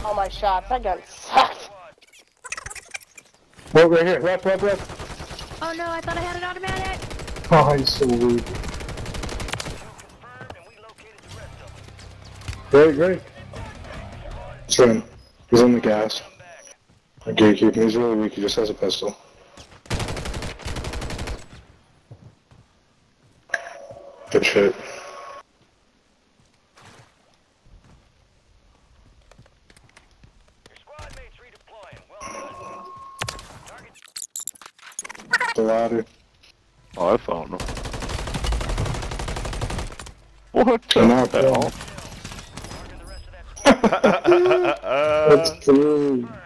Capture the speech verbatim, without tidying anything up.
all my shots. That gun sucked. Well, right here. Left, left, left. Oh no, I thought I had an automatic. Oh, he's so weak. Great, great. It's him. He's in the gas. Okay, keep him. He's really weak. He just has a pistol. Good shit. The ladder. Oh, I found him. What the hell? That's true.